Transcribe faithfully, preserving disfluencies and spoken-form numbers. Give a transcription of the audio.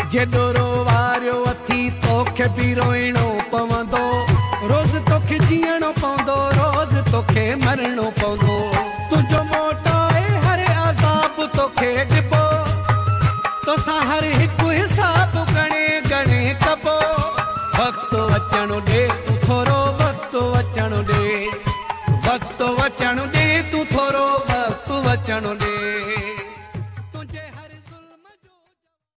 जेॾो Wario अथी तोखे बि रोइणो पवंदो, रोज़ तोखे जीअणो पवंदो, रोज़ तोखे मरणो पवंदो। तुंहिंजो मोटाए हर अज़ाब तोखे ॾिबो, तोसां हर हिकु हिसाब गणे गणे कबो। वक़्तु अचणु ॾे, थोरो वक़्तु अचणु ॾे, वक़्तु अचणु ॾे।